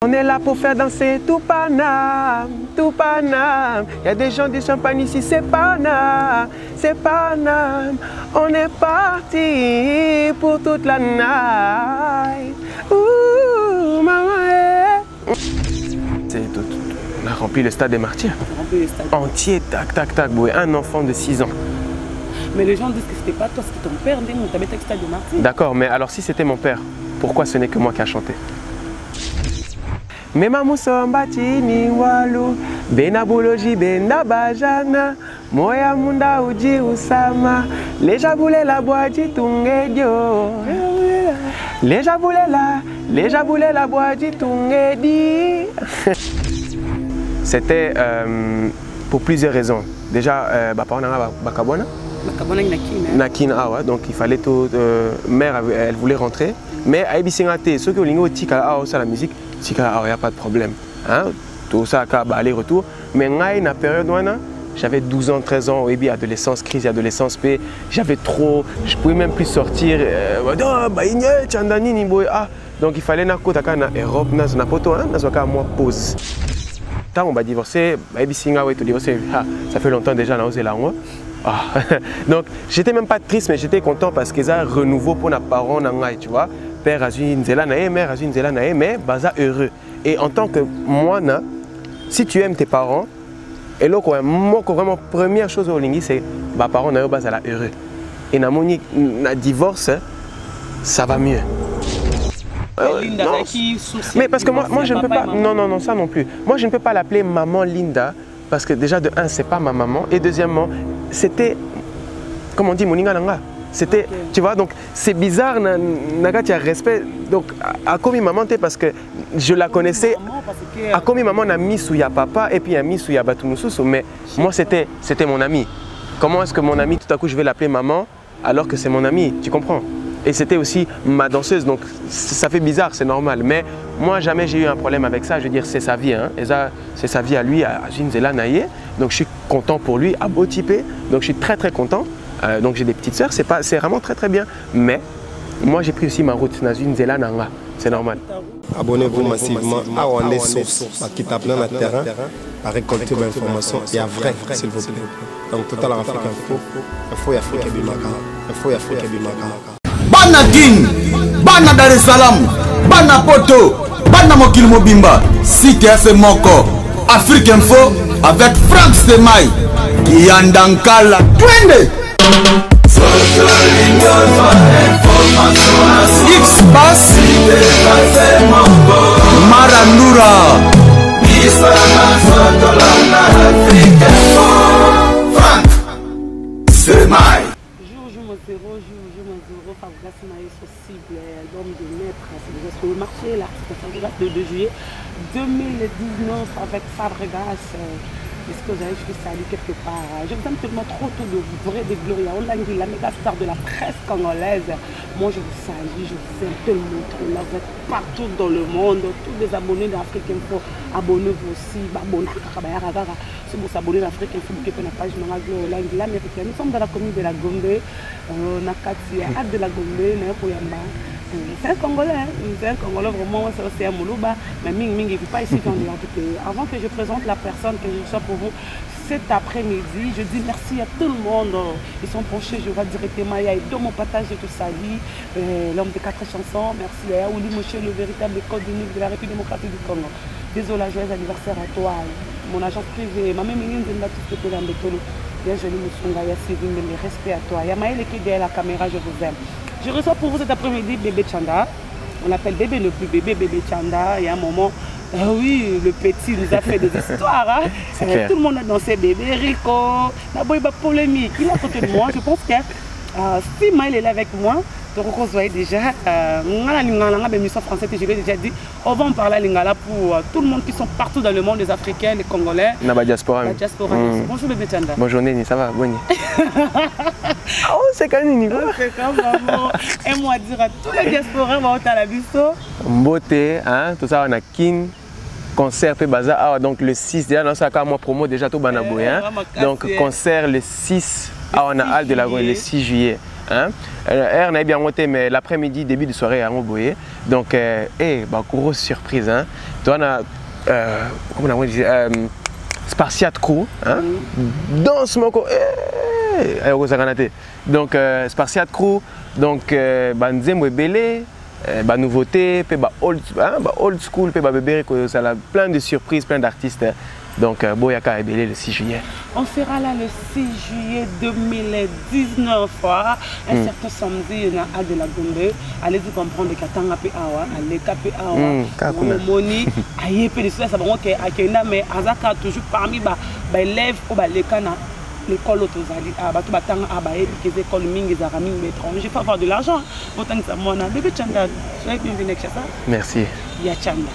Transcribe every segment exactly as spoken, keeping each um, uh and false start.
On est là pour faire danser tout Paname, tout Paname. Il y a des gens du champagne ici, c'est Paname, c'est Paname. On est parti pour toute la night. Ouh, maman. C'est tout, tout. On a rempli le stade des Martyrs. Rempli le stade. Entier, tac, tac, tac. Un enfant de six ans. Mais les gens disent que c'était pas toi, c'était ton père, on t'avait le stade des Martyrs. D'accord, mais alors si c'était mon père, pourquoi ce n'est que moi qui a chanté? Mema musomba chini walu bena boloji bena bajana moya munda uji usama leja bulela boaji tungedio leja bulela leja bulela boaji tungedi. C'était euh, pour plusieurs raisons. Déjà, euh, bah, par exemple, Bakabona. Bakabona Nakina. Nakina, ah ouais, donc il fallait tout. Euh, mère, elle voulait rentrer, mais à Ibisingate, ceux qui ont lingo tika ah ça la musique, tika ah y a pas de problème, hein, tout ça à aller-retour. Mais ngay na période ouana, j'avais douze ans, treize ans, oui, adolescence, crise adolescence, p, j'avais trop, je pouvais même plus sortir. Euh, ah, donc il fallait na kota na Europe, na na poto, hein, na soka moi pause. On va divorcer, ça fait longtemps déjà, ah. Donc j'étais même pas triste, mais j'étais content parce que ça renouveau pour nos parents, tu vois. Père a une zéla naé, mère a une zéla naé, mais baza heureux. Et en tant que moi, si tu aimes tes parents, et là moi vraiment première chose au lingui c'est bah parents naé baza la heureux. Et na moni na divorce, ça va mieux. Euh, Linda, non. Qui mais parce que moi, moi je ne peux pas, non, non, non, ça non plus. Moi je ne peux pas l'appeler maman Linda parce que déjà de un, c'est pas ma maman et deuxièmement, c'était, comme on dit, Moninga Nanga. C'était, okay. Tu vois, donc c'est bizarre, Naga, tu as respect. Donc à comme maman, parce que je la connaissais, à comme maman, a mis sous ya papa et puis a mis sous ya Batumususu, mais moi c'était mon ami. Comment est-ce que mon ami, tout à coup, je vais l'appeler maman alors que c'est mon ami, tu comprends? Et c'était aussi ma danseuse, donc ça fait bizarre, c'est normal. Mais moi, jamais j'ai eu un problème avec ça. Je veux dire, c'est sa vie. Hein. C'est sa vie à lui, à Ginzela Naye. Donc je suis content pour lui, à Botipé. Donc je suis très très content. Euh, donc j'ai des petites sœurs, c'est vraiment très très bien. Mais moi, j'ai pris aussi ma route, na Ginzela Nanga. C'est normal. Abonnez-vous massivement à Wandé Source, qui tape plein de terrain, à récolter vos informations et à vrai, s'il vous plaît. Donc Total Afrique Info, Info et Afrique Bimaka. Info et Afrique Bimaka. Bana King, Bana Dar es Salaam, Bana Poto, Bana Mokil Mobimba, Site F Moko, Afrique Info avec Frank Stemai, Yandankala, Twende. X-Bass, Marandura, Frank Stemai. Album de maître, c'est sur le marché, l'artiste de deux juillet deux mille dix-neuf avec Fabregas. Est-ce que vous avez juste salué quelque part? Je vous aime tellement trop tout de vrai de Gloria Olangi, la méga star de la presse congolaise. Moi je vous salue, je vous aime tellement trop. Là vous êtes partout dans le monde, tous les abonnés d'Afrique Info, abonnez-vous aussi. Si vous abonnez d'Afrique Info, vous pouvez la page de Gloria Olangi, l'américaine. Nous sommes dans la commune de la Gombe, Nakati, hâte de la Gombe, Nayapoyamba. C'est un Congolais, hein. C'est un Congolais vraiment, c'est un Moulouba, mais Ming Ming, il ne vit pas ici dans l'identité. Avant que je présente la personne que je reçois pour vous cet après-midi, je dis merci à tout le monde. Ils sont penchés, je vois directement, il y a Edo, mon partage de toute sa vie, euh, l'homme de quatre chansons, merci à Ouli Moshe, le véritable code unique de la République démocratique du Congo. Désolé, joyeux anniversaire à toi, mon agent privé, ma mère Mingine Zenda, tout ce que tu as bien joli Moussunga, Yassivine, mes respects à toi. Yamaël qui est derrière la caméra, je vous aime. Je reçois pour vous cet après-midi Bébé Chanda. On l'appelle Bébé le plus bébé, Bébé Chanda. Il y a un moment, ah oui, le petit nous a fait des histoires. Hein. Euh, tout le monde a dansé Bébé Rico. La boy va polémique. Il est à côté de moi. Je pense que euh, si Maël est là avec moi, donc vous voyez déjà, euh, français, je l'ai déjà dit, on va en parler à Lingala pour euh, tout le monde qui sont partout dans le monde, les Africains, les Congolais. La diaspora. La diaspora. Mm. Bonjour Bébé Chanda. Bonjour Néni, ça va? Bonne oh, c'est quand même niveau. C'est quand même. Et moi dire à tous les diasporas, on va à la bisto. Beauté, hein, tout ça, on a Kin. Concert P Baza, ah, donc le six, déjà dans ce cas, moi promo déjà tout Banaboué. Hein. Donc concert le six, ah, on a Halle de la Goué, le six juillet. Hein? Euh, on a bien monté, mais l'après-midi, début de soirée à Moboye. Donc, euh, hey, bah, grosse surprise. Hein? Tu as euh, comment on dit euh, Spartiate Crew, hein? Mm. Danse mon co. Eh, donc euh, Spartiate Crew, donc euh, Banzembo Belé, euh, bah nouveauté, puis bah old, hein, bah old school, puis bah bébé, ça a plein de surprises, plein d'artistes. Donc euh, Boyaka est belé le six juillet. On sera là le six juillet deux mille dix-neuf, un mm. certain samedi, on a de la Gombe. Allez-y comprendre que Katanga P Awa, allez K Awa, Moni, aïe, puis ça va donc à Kenya, mais Azaka toujours parmi les élèves ou les cana. L'école autosali, ah bah tout batang, ah bah et puis les écoles mingi zarami étrangers, il faut avoir de l'argent. Autant que ça, moi, on a bébé Chanda, soyez bienvenue avec ça. Merci. Il y a Chanda.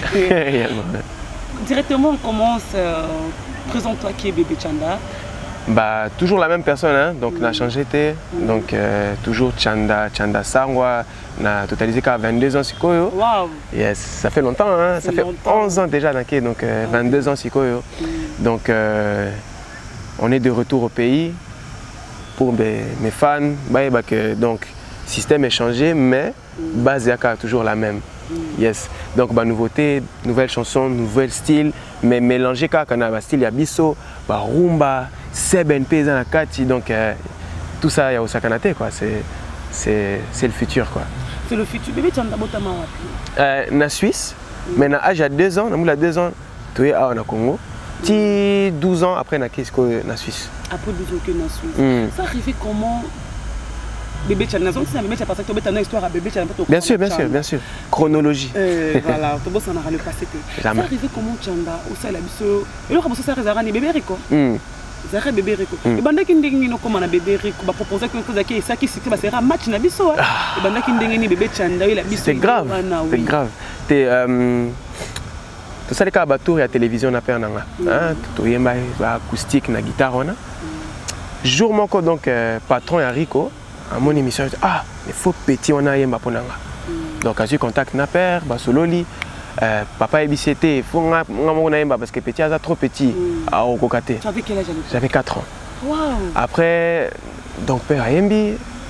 Directement, on commence. Euh, Présente-toi qui est bébé Chanda. Bah toujours la même personne, hein? Donc mm. on a changé été, mm. donc euh, toujours Chanda, Chanda Sangwa, on a totalisé qu'à vingt-deux ans Sikoyo. Wow. Yes, ça fait longtemps, hein? Ça fait longtemps. onze ans déjà, donc euh, vingt-deux ans Sikoyo. Mm. Donc euh, on est de retour au pays pour mes, mes fans. Bah, bah, que, donc le système est changé, mais mm. base est toujours la même. Mm. Yes. Donc bah, nouveauté, nouvelle chanson, nouvel style, mais mélangé quand on a un style, il y a Bisso, bah, Rumba, Seben Paysan Kati, donc euh, tout ça il y a au Sakanate quoi. C'est le futur quoi. C'est le futur. Bébé Chanda Botama euh, na Suisse, mm. mais na âge à deux ans, na deux ans, tu es à na Congo. Ti douze ans après na Kisko na Suisse. Après douze ans que na Suisse. Mm. Ça arrive comment? Bébé Chanda, c'est un bébé Chanda, parce que tu as une histoire à bébé Chanda. Bien sûr, bien sûr, bien sûr. Chronologie. Euh, voilà, tu as le passé. Ça arrive comment Chanda, ou ça la biso. Et là, comment ça arrive à bébé Rico? Zara bébé Rico. Et banda qui ndenge no comment na bébé Rico, ba proposer quelque chose qui ça qui c'est ba sera match na biso. Et banda qui ndenge ni bébé Chanda, il a biso. C'est grave. C'est grave. T'es euh tout ça les cas bateau et la télévision na père nanga. Hein, tout yemba acoustique na guitare on a. Jour mon co donc patron ya Rico. À mon émission, ah, il faut petit, on a yemba ponanga. Donc, quand je contacte na père, basololi, euh, papa et bicété, il faut nga nga yemba parce que petit a trop petit à Okokate. J'avais quel âge? J'avais quatre ans. Wow. Après, donc père a yembi,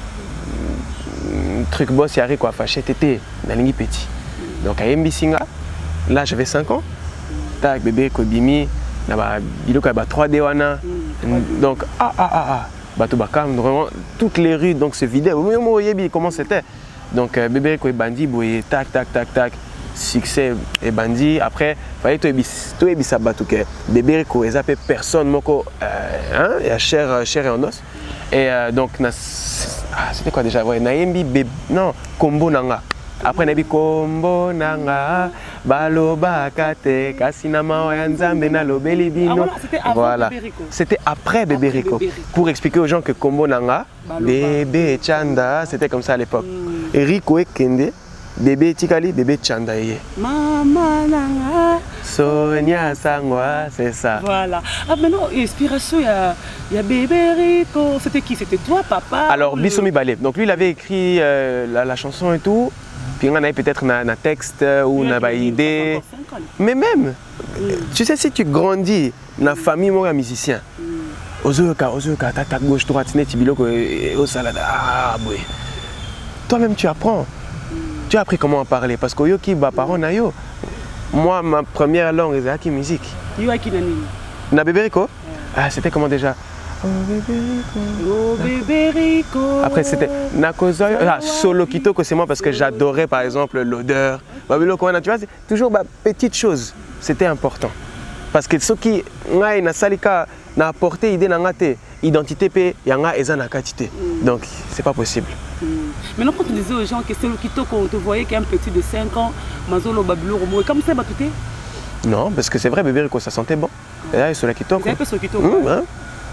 truc boss yari quoi, fâché tété, nalingi petit. Donc a yembi singa, là j'avais cinq ans. Tac bébé kobimi, na ba biloko ba trois D wana. Donc ah ah ah ah. Bateau Bakam, vraiment toutes les rues donc se vidaient. Comment c'était? Donc euh, bébé quoi bandit, boy tac tac tac tac, succès et bandit. Après fallait tout ebis tout ebis ça bateau que bébé quoi ils appellent personne moko hein et à chair chair et en os. Et euh, donc na ah, c'était quoi déjà ouais naembi bébé non combo nanga. Après nabi combo nanga baloba kate kasinama wanzambe na lobeli bino. Voilà, c'était après bébé Rico pour expliquer aux gens que combo nanga bébé Chanda c'était comme ça à l'époque. Et Rico et Kende bébé Tikali bébé Chanda yé. Mama nanga Sonia Sangwa, c'est ça. Voilà. Ah maintenant inspiration il y a il y a bébé Rico, c'était qui? C'était toi papa? Alors Bissomi Balé. Donc lui il avait écrit euh, la, la chanson et tout. Puis on avait peut-être un texte ou une idée. Mais même, mm. tu sais, si tu grandis dans la famille, moi, musicien, ozoka, ozoka, tata gauche, droite, netibilo, au salade, ah, boy. Toi-même, tu apprends. Mm. Tu as appris comment en parler. Parce que yo qui ba parents na yo. Moi, ma première langue, c'est la musique. Yo qui nani? Na bébé Rico? Ah, c'était comment déjà? Oh bébé Rico. Oh bébé Rico. Après c'était Nakozoyo. Ah, Solo Kitoko, c'est moi parce que j'adorais par exemple l'odeur. Tu vois, c'est toujours bah, petite chose. C'était important. Parce que ce qui na salika na apporté idée na ngate identité pe yanga eza na quantité. Donc c'est pas possible. Maintenant quand tu disais aux gens que Solo Kitoko on te voyait qu'un petit de cinq ans Mazolo Babilo Romo comme ça batouté? Non, parce que c'est vrai bébé Rico ça sentait bon. Et là Solo Kitoko. Vous avez fait Solo Kitoko? Mmh, hein?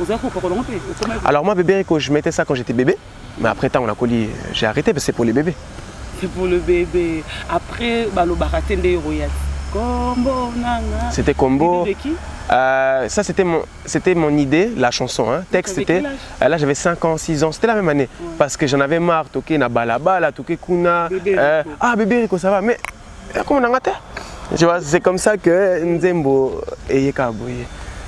Alors moi bébé Rico je mettais ça quand j'étais bébé, mais après temps on a collé, j'ai arrêté parce que c'est pour les bébés. C'est pour le bébé. Après balo baratende royal. Combo nanga. C'était combo. De qui? Euh, ça c'était mon c'était mon idée, la chanson hein. Texte c'était euh, là j'avais cinq ans, six ans, c'était la même année ouais. Parce que j'en avais marre toquer na balabala, toquer kuna. Bébé euh, ah bébé Rico ça va mais comment on a raté? Tu vois, c'est comme ça que Nzembo et Yekaboye.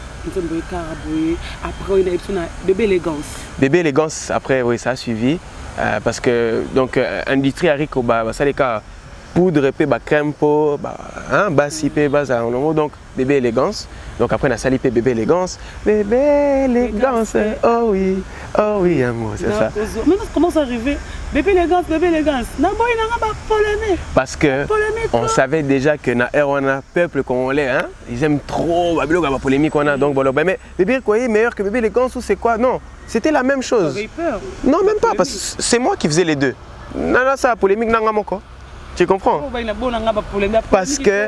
Après, il y a bébé élégance. Bébé élégance, après, oui, ça a suivi. Euh, parce que, donc, euh, industrie à Rico, bah, ça les cas, poudre pe ba crème po ba hein basi pe baza donc bébé élégance. Donc après on a sali pe bébé élégance, bébé élégance. Oh oui, oh oui amour, c'est ça. Mais comment ça arrivé? Bébé élégance, bébé élégance. Na boy na ba polémique. Parce que on savait déjà que na Erwana peuple congolais hein, ils aiment trop ba biloko ba polémique on a donc bon mais bébé quoi est meilleur que bébé élégance ou c'est quoi? Non, c'était la même chose. Peur. Non, même pas parce que c'est moi qui faisais les deux. Nana ça polémique nanga moko. Tu comprends? Parce que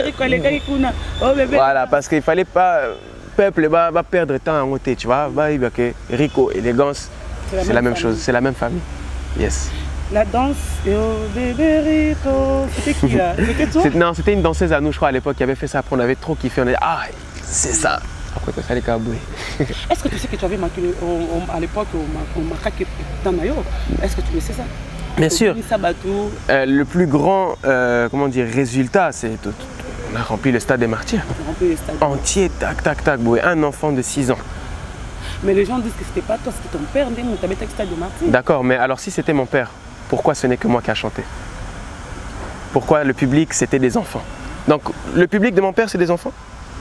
voilà, parce qu'il fallait pas peuple va, va perdre temps en côté, tu vois. Va dire que Rico, élégance, c'est la même chose, c'est la même famille. Yes. La danse, oh bébé Rico, c'était qui là? C'était toi? Non, c'était une danseuse à nous, je crois à l'époque, qui avait fait ça. Après, on avait trop kiffé, on a dit ah c'est ça. Après, il fallait cabouer. Est-ce que tu sais que tu avais marqué à l'époque au macaque dans Nayo? Est-ce que tu le sais ça? Bien sûr. Euh, le plus grand euh, comment dire, résultat, c'est on a rempli le stade des Martyrs. Rempli le stade entier, tac, tac, tac, boué. Un enfant de six ans. Mais les gens disent que c'était pas toi, c'était ton père, tu avais le stade des Martyrs. D'accord, mais alors si c'était mon père, pourquoi ce n'est que moi qui a chanté? Pourquoi le public, c'était des enfants? Donc, le public de mon père, c'est des enfants?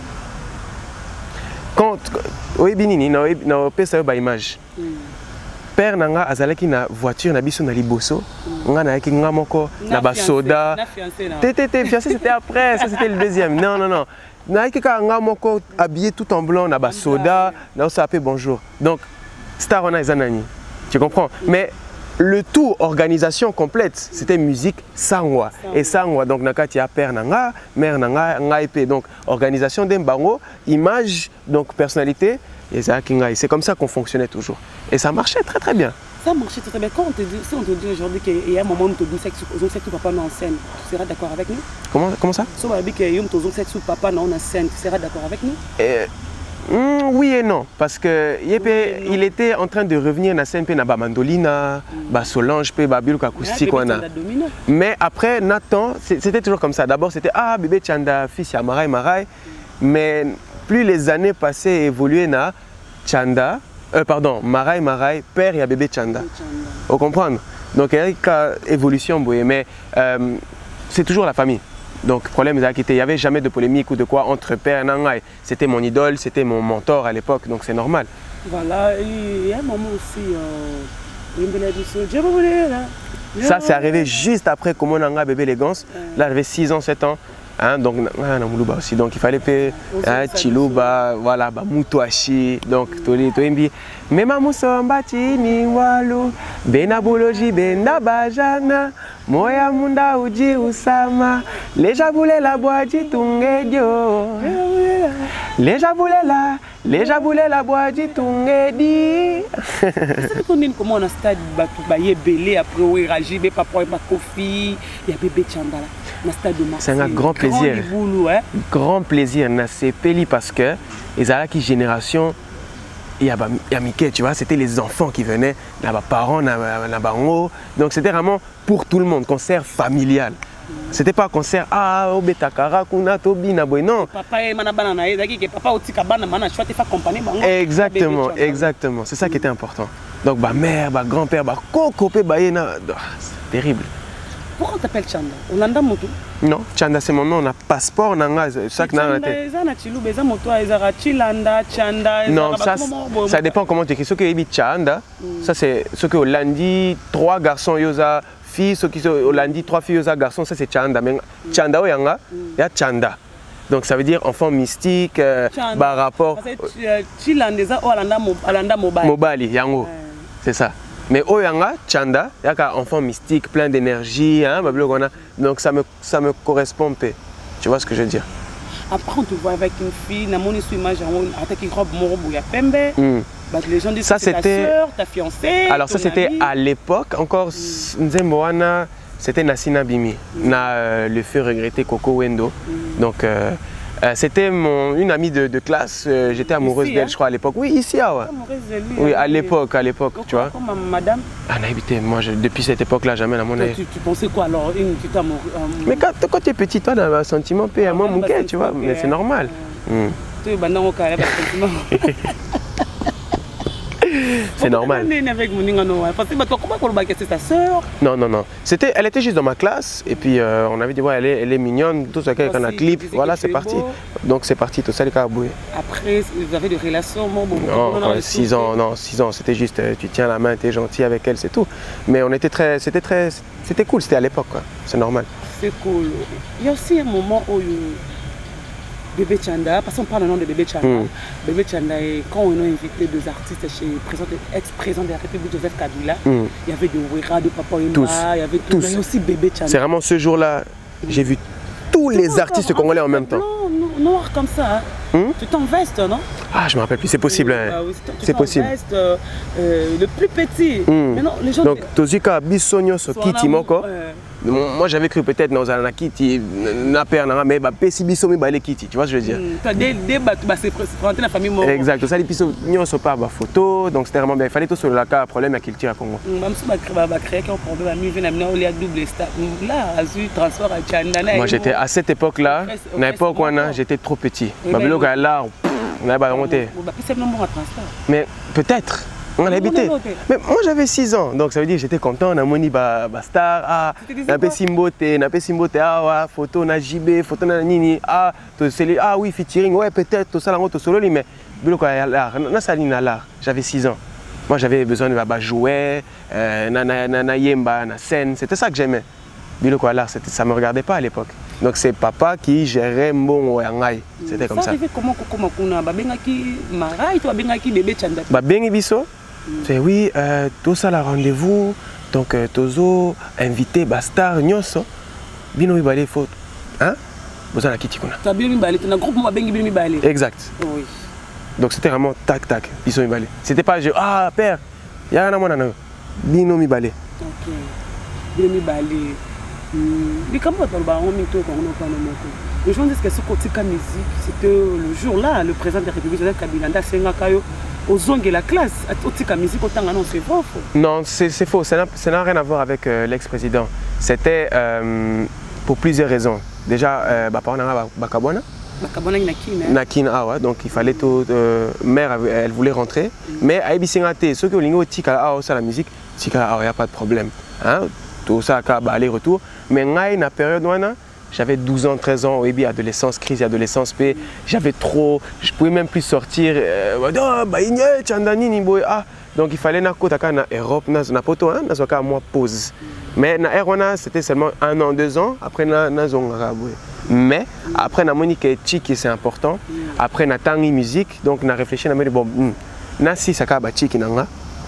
Quand, oui, binini, na pesa ba image. Père nanga azalaki na voiture na biso na liboso nga na yaki nga moko na ba soda tété fiancé c'était après ça c'était le deuxième non non non na yaki ka nga moko habillé tout en blanc na ba soda na ça appelé bonjour donc star on a ezanani tu comprends mais le tout organisation complète c'était musique sangwa et sangwa donc nakati ya père nanga mère nanga nga épée donc organisation d'embango image donc personnalité. C'est comme ça qu'on fonctionnait toujours. Et ça marchait très très bien. Ça marchait très bien. Quand on te dit, si on te dit aujourd'hui qu'il y a un moment où on te dit que papa est en scène, tu seras d'accord avec nous? Comment, comment ça? Si on te dit qu'il y a un papa est en scène, tu seras d'accord avec nous? euh, mm, Oui et non. Parce que oui, il était en train de revenir dans la scène, na ba mandolina, mm. ba Solange, ba biloko acoustique. Mais après, Nathan, c'était toujours comme ça. D'abord, c'était ah, bébé Tchanda, fils ya Marai Marai. Mais plus les années passées évoluaient na Tchanda, euh, pardon, Marai Marai, père et bébé Tchanda. Vous comprenez? Donc il y a une évolution, mais euh, c'est toujours la famille. Donc le problème c'est qu'il n'y avait jamais de polémique ou de quoi entre père et Nangai. C'était mon idole, c'était mon mentor à l'époque, donc c'est normal. Voilà, il y a un moment aussi, euh, ça c'est arrivé juste après comment Nanga bébé élégance. Là j'avais six ans, sept ans. Hein, donc, aussi. Donc il fallait payer hein, Chiluba, voilà, Moutouachi, donc Toli, Toimbi. Mais Mamoussa Mbati, Niwalu, Benaboloji, Benabajana, Moya Munda Uji Usama, les jaboulés la boîte Tungedio, les jaboulés la, les jaboulés la boîte Tungedi. C'est qu'on dit comment on a stade Baye Belé après Oueraji, Papa et Kofi, il y a bébé Chambala. C'est un grand plaisir. Grand, boulot, hein? Grand plaisir. C'est Peli parce que les Alaki génération, il y a Mickey, tu vois, c'était les enfants qui venaient, les parents, donc c'était vraiment pour tout le monde, concert familial. C'était pas un concert ah au Betakara kuna tobi na boy non. Exactement, exactement. C'est ça qui était important. Donc ma mère, ma grand-père, ma coco pe bayena, c'est terrible. Pourquoi on t'appelle Tchanda? Olanda Moto? Non, Tchanda c'est mon nom, on a passeport, nanga, chaque nanga. Non, ça, ça dépend comment tu écris. Ce qui est Tchanda, ça c'est ce que Hollandi, trois garçons yosa, filles, ce qui sont Hollandi, trois filles yosa, garçons, ça c'est Tchanda. Mais Tchanda ou yanga, il y a Tchanda. Donc ça veut dire enfant mystique, euh, par rapport. Tchanda ou Alanda Mobali. Mobali, yango, c'est ça. Mais Oyanga, Tchanda, il y a un enfant mystique, plein d'énergie, hein, donc ça me, ça me correspond un peu. Tu vois ce que je veux dire? Après, on te voit avec une fille, on a mon image avec une robe Morobo, Pembe. Mm. Les gens disent ça, que c'est ta soeur, ta fiancée. Alors ça c'était à l'époque, encore, Nzemboana, c'était Nassina Bimi, mm. na, euh, le feu regretté Coco Wendo. Mm. Donc euh, euh, c'était une amie de, de classe, euh, j'étais amoureuse d'elle, hein? Je crois à l'époque. Oui, ici, ah ouais. Amoureuse de lui. Oui, à l'époque, à l'époque, tu vois. Comme madame. Ah non, moi je, depuis cette époque-là, jamais à mon avis. Tu, tu pensais quoi alors une petite amour, amour... Mais quand, quand tu es petit, toi, dans un sentiment, puis à moi, mon cœur, tu vois, mais c'est normal. Tu es bandant au carré, C'est normal. Avec parce que comment c'est sa sœur? Non, non, non. C'était, elle était juste dans ma classe et puis euh, on avait dit ouais, elle est, elle est mignonne, tout ça, quand on a clip, voilà, c'est parti. Beau. Donc c'est parti, tout ça, les cas boué. Après, vous avez des relations, bon, bon, non, non, six ans, non, six ans, c'était juste, tu tiens la main, tu es gentil avec elle, c'est tout. Mais on était très, c'était très, c'était cool, c'était à l'époque, quoi. C'est normal. C'est cool. Il y a aussi un moment où Bébé Tchanda, parce qu'on parle le nom de Bébé Tchanda. Mm. Bébé Tchanda, quand on a invité deux artistes chez l'ex-président de la République, Joseph Kabila, mm. il y avait de Ouera, de Papa Imba, il y avait tout. Il y a aussi Bébé Tchanda. C'est vraiment ce jour-là, j'ai vu tous les tout artistes encore, congolais en même temps. Non, noir comme ça. Hein. Mm. Tu t'en vestes, non? Ah, je me rappelle plus, c'est possible. Oui, hein. oui, c'est possible. Veste, euh, euh, le plus petit. Mm. Mais non, les gens. Donc, Tozika, Bissonio, Kiti Moko. Moi j'avais cru peut-être dans un Kiti, na père, mais Pessi Bissomi, bah les Kiti, tu vois ce que je veux dire? Dès c'est présenté la famille mort. Exact, ça les pissos, nous on pas ma photo, donc c'était vraiment bien. Il fallait tout sur le cas, problème à qu'il tire à Congo. Moi j'étais à cette époque-là, à l'époque où j'étais trop petit. Là, on avait remonté. Mais peut-être. On a habité. Mais moi j'avais six ans, donc ça veut dire que j'étais content. On a moni Bastar, ah, on a Simbote, on a Simbote, ah, photo, on a J B, photo, on a Nini, ah, ah oui, featuring, ouais, peut-être, tout ça, là, tout solo, mais j'avais six ans. Moi j'avais besoin de jouer, na yemba, na scène, c'était ça que j'aimais. Ça ne me regardait pas à l'époque. Donc c'est papa qui gérait mon Yangai. C'était comme ça. Comment comment Babengi biso. C'est oui, euh, tout ça la rendez-vous. Donc euh, Tozo invité Bastar Nyoso. Bino Mibale faut. Hein? Vous avez kiti kuna. Exact. Oui. Donc c'était vraiment tac tac. Biso Mibale. C'était pas je ah père. Ya na mona na. Bino Mibale. OK. Bino Mibale. Mais comment on parle de les gens disent que ce côté musique, c'était le jour-là, le président de la République, Joseph Kabila, aux ongles de la classe, au musique, autant non, c'est faux. Non, c'est faux, ça n'a rien à voir avec euh, l'ex-président. C'était euh, pour plusieurs raisons. Déjà, euh, bah, par exemple, Bakabona. Bakabona Nakina. Nakina, ah ouais, donc il fallait tout. Euh, mère, elle voulait rentrer. Mm. Mais à Ebisingate, ceux qui ont lingo tika ah ça la musique, tika ah il n'y a pas de problème. Hein? Tout ça, aller-retour. Mais dans la période où j'avais douze ans, treize ans, oui, adolescence, crise adolescence, j'avais trop, je ne pouvais même plus sortir. Donc il fallait que en Europe, na poto, na moi pause. Mais na Erona, c'était seulement un an, deux ans. Après na na mais après na monique tchiki c'est important. Après na tangi musique, donc na réfléchi na me bon, na si ça ka ba tchiki nanga.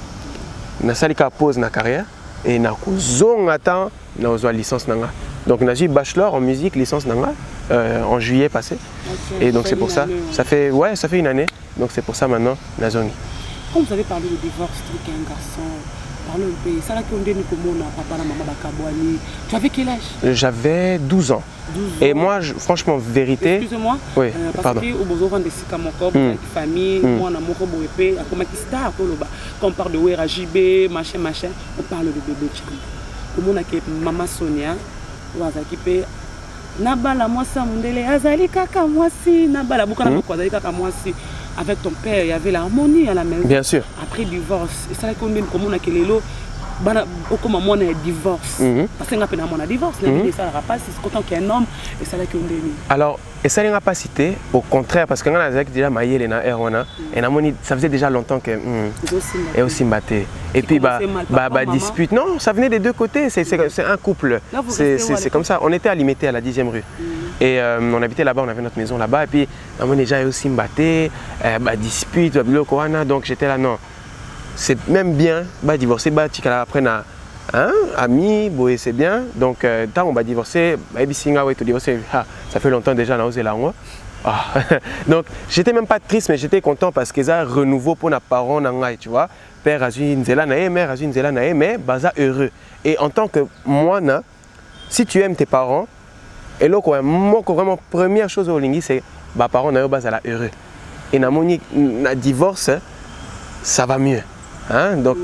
Na salika pause na carrière. Et na zonga temps na ozwa licence nanga. Donc on a eu bachelor en musique, licence nanga euh, en juillet passé. Okay, et donc c'est pour ça, année, ça fait ouais, ça fait une année. Donc c'est pour ça maintenant na zongi. Quand vous avez parlé de divorce, truc un garçon, parlez un peu. Ça là qu'on dit comment papa la maman bakabwani. Tu avais quel âge? J'avais douze ans. douze ans. Et moi je, franchement vérité. Excusez-moi. Oui, euh, parce pardon. que au besoin de sika mon corps, avec famille, moi na mon corps boepé, comme qui star koloba. Quand on parle de Ouera J B, machin machin, on parle de bébé Tchanda. Comment on a que maman Sonia wazaki pe nabala mwasi mundele azali kaka mwasi nabala bukana mm. azali kaka mwasi. Avec ton père, il y avait l'harmonie à la maison. Bien sûr. Après le divorce, et ça qu'on dit comment on a que les lots comment on a divorce. Parce qu'on a peine à divorce, mais ça n'a pas c'est quand qu'un homme et ça qu'on dit. Alors, et ça n'a pas cité au contraire parce qu'on a déjà maillé les naïrona et ça faisait déjà longtemps que et aussi mbatté. Et puis bah bah bah dispute. Non, ça venait des deux côtés, c'est un couple. C'est comme ça, on était à Limité à la dixième rue. Et euh, on habitait là-bas, on avait notre maison là-bas. Et puis, on a déjà aussi mbatté, euh, bah, dispute, bah, donc j'étais là, non. C'est même bien, bah, divorcer, bah, après, on a hein, amis, c'est bien. Donc, euh, tant on va divorcer, bah, divorcer, ah, ça fait longtemps déjà, on a osé là. Ah. Donc, j'étais même pas triste, mais j'étais content parce que ça renouveau pour nos parents, tu vois. Père a eu une zéla, mère a eu une zéla, mais bah, ça heureux. Et en tant que moi, si tu aimes tes parents, et là, vraiment, première chose au Lingui, c'est que mes parents sont heureux. Et dans le divorce, ça va mieux. Hein? Donc,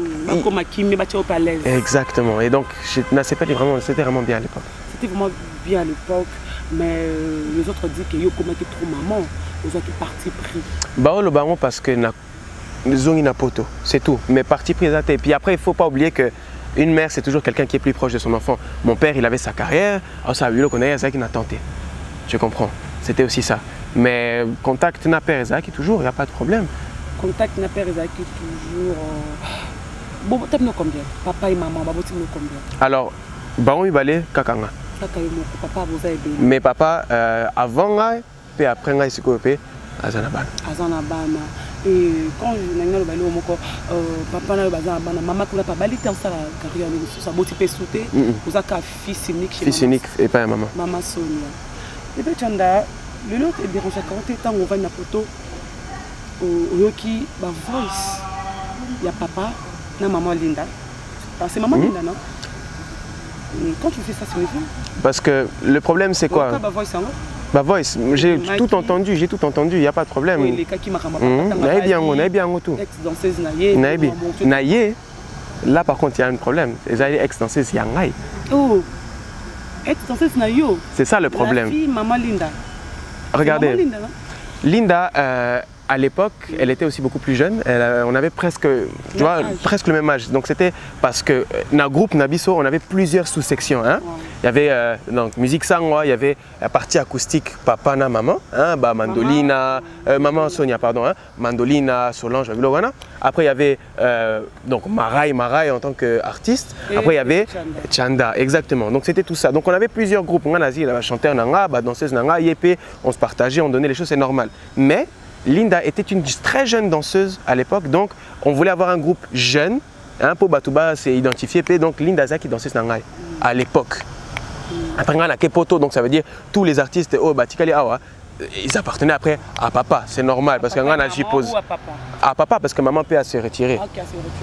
il... Exactement. Et donc, c'était vraiment, vraiment bien à l'époque. C'était vraiment bien à l'époque, mais euh, les autres disent que yo comment trop maman, ils ont parti pris. Bah le baron parce que zongi na poto, c'est tout. Mais parti pris et puis après il faut pas oublier que une mère c'est toujours quelqu'un qui est plus proche de son enfant. Mon père il avait sa carrière, alors ça a eu le connaît ça qui n'a tenté. Je comprends. C'était aussi ça. Mais contact na père Ezaki toujours, il n'y a pas de problème. Contact na père Ezaki toujours. Bon, tu as combien? Papa et maman, tu as combien? Alors, Baron Ibale, Kakanga. Papa, vous avez bien. Mais papa, euh, avant, puis après, il s'est coupé à Zanabana. À Zanabana. Et quand je suis allé au Moko, papa n'a pas Zanabana, maman n'a pas balé dans sa carrière, ça a été sauté. Vous avez un fils unique chez Fils unique et pas maman. Maman Sonia. Et puis, Chanda, le lot est dérangé quand on est on va une photo. Au Yoki, ma voice. Il y a papa. Non, maman Linda. C'est maman mmh. Linda, non? Et quand tu fais ça, c'est le film. Parce que le problème, c'est quoi? Ma voice, ma voice, j'ai tout entendu, j'ai tout entendu, il n'y a pas de problème. Oui, les cas qui m'ont Naïe bien, on a bien tout. Ex-danseuse Naïe. Naïe, là par contre, il y a un problème. Les ex-danseuses, il y a un Naïe. Oh, ex-danseuse Naïe. C'est ça le problème. La fille, maman Linda. Regardez. Maman Linda, non? Linda, euh, à l'époque, elle était aussi beaucoup plus jeune. Elle, on avait presque, tu vois, presque le même âge. Donc c'était parce que dans le groupe Nabiso, on avait plusieurs sous-sections. Hein. Wow. Il y avait euh, donc musique sangwa, il y avait la partie acoustique papa na maman, hein, bah, mandolina, euh, maman Sonia pardon, hein, mandolina, Solange, après il y avait euh, donc Maraï, Maraï en tant qu'artiste. Après il y avait Chanda. Chanda, exactement. Donc c'était tout ça. Donc on avait plusieurs groupes. On a chanteur nanga, bah, danseuse nanga, yépé, on se partageait, on donnait les choses, c'est normal. Mais Linda était une très jeune danseuse à l'époque, donc on voulait avoir un groupe jeune. Hein, pour Batouba, c'est identifié. Donc Linda Zaki danseuse nangai à l'époque. Après, on a Kepoto, donc ça veut dire tous les artistes, oh, Batikali, ah, ils appartenaient après à papa, c'est normal, parce qu'on a j'y pose. À papa. À papa, parce que maman peut se retirer. Okay,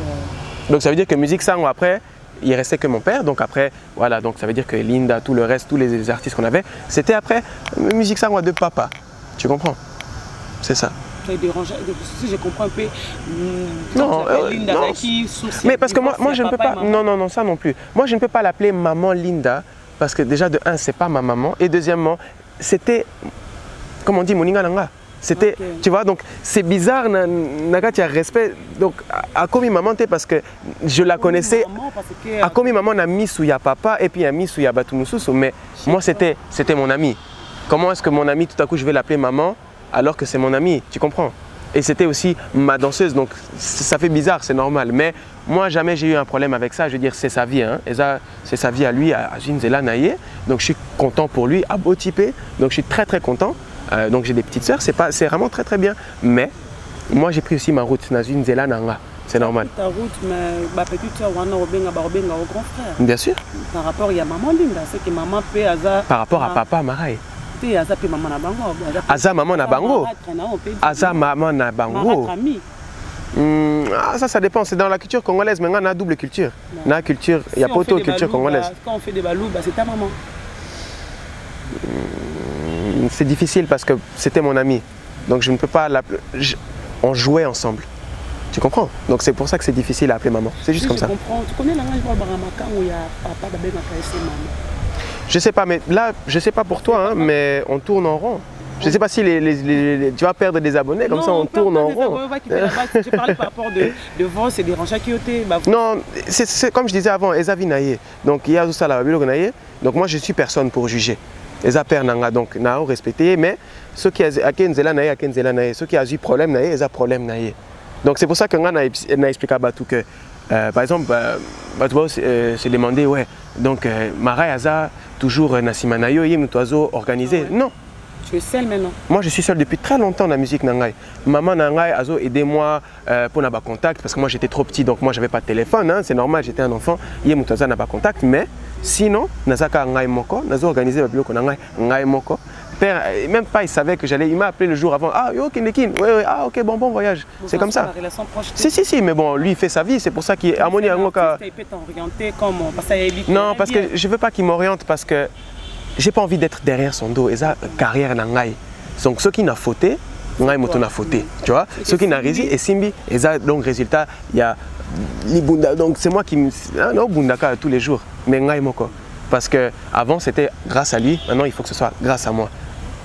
se donc ça veut dire que musique sang, après, il restait que mon père, donc après, voilà, donc ça veut dire que Linda, tout le reste, tous les artistes qu'on avait, c'était après musique sang de papa. Tu comprends? C'est ça. Si je comprends un peu, non, euh, Linda non. Zaki, mais parce que moi, moi je ne peux pas, non, non, non, ça non plus. Moi je ne peux pas l'appeler maman Linda, parce que déjà de un, c'est pas ma maman, et deuxièmement, c'était, comme on dit, Moninga Langa. C'était, okay. Tu vois, donc c'est bizarre, Naga, tu as respect. Donc, à Komi maman, parce que je la connaissais. À Komi maman, on a mis sous ya papa, et puis on a mis sous ya Batumususu, mais moi c'était mon ami. Comment est-ce que mon ami, tout à coup, je vais l'appeler maman alors que c'est mon ami, tu comprends? Et c'était aussi ma danseuse, donc ça fait bizarre, c'est normal. Mais moi, jamais j'ai eu un problème avec ça. Je veux dire, c'est sa vie, hein. C'est sa vie à lui, à Zinzela Naye. Donc je suis content pour lui, à Botipé. Donc je suis très très content. Euh, donc j'ai des petites sœurs, c'est vraiment très très bien. Mais moi, j'ai pris aussi ma route, na Zinzela Nanga. C'est normal. Ta route, mais ma petite soeur, on a au grand frère. Bien sûr. Par rapport, il y a maman Linda, c'est que maman peut hasard. Par rapport à papa, Maraï. Aza maman na bango. Aza maman na bango. Hum, ah, ça, ça dépend. C'est dans la culture congolaise, mais on a double culture. On a culture, il y a pas autant de culture congolaise. Quand on fait des balous, c'est ta maman. Hum, c'est difficile parce que c'était mon ami. Donc je ne peux pas l'appeler. On jouait ensemble. Tu comprends? Donc c'est pour ça que c'est difficile à appeler maman. C'est juste oui, comme je ça. Comprends. Tu connais la langue Baramaka où il y a papa d'abord maman. Je sais pas, mais là, je sais pas pour toi, hein, mais on tourne en rond. Je sais pas si les, les, les, les, tu vas perdre des abonnés, comme non, ça on, on tourne en rond. Tu parles par rapport de, de vent, c'est des ranchats qui ont été. Non, c'est comme je disais avant, Ezavi Naye. Donc il y a tout ça là, donc moi je suis personne pour juger. Eza père nanga, donc nao respecté, mais ceux qui a Kenzela Naye, Kenzela Naye, ceux qui a eu problème Naye, Eza problème Naye. Donc c'est pour ça que on a expliqué à Batou que, euh, par exemple, euh, Batou euh, s'est demandé, ouais, donc euh, Maraï Aza, toujours euh, Nassima Nayo, Yim Toizo organisé. Ah ouais. Non. Tu es seul maintenant? Moi je suis seul depuis très longtemps dans la musique Nangai. Maman Nangai Azo aidez-moi euh, pour n'avoir contact parce que moi j'étais trop petit donc moi j'avais pas de téléphone, hein, c'est normal, j'étais un enfant. Yim Toizo n'a pas contact, mais sinon Nazaka Ngai Moko, Nazo organisé le biloko Nangai Ngai Moko. Père, même pas il savait que j'allais, il m'a appelé le jour avant. Ah yo Kindekin, ouais, ouais, ah ok bon bon voyage. C'est comme ça. Si si si, mais bon lui il fait sa vie, c'est pour ça qu'il est harmonie Angoka. Il peut t'orienter comment? Parce que non parce que je veux pas qu'il m'oriente parce que j'ai pas envie d'être derrière son dos. Et ça carrière Nangai. Donc ceux qui n'a fauté, Ngai moto n'a fauté, tu vois. Ceux qui n'a réussi et Simbi et ça donc résultat il y a Libunda donc c'est moi qui me non Bundaka tous les jours mais Ngai moko parce que avant c'était grâce à lui, maintenant il faut que ce soit grâce à moi.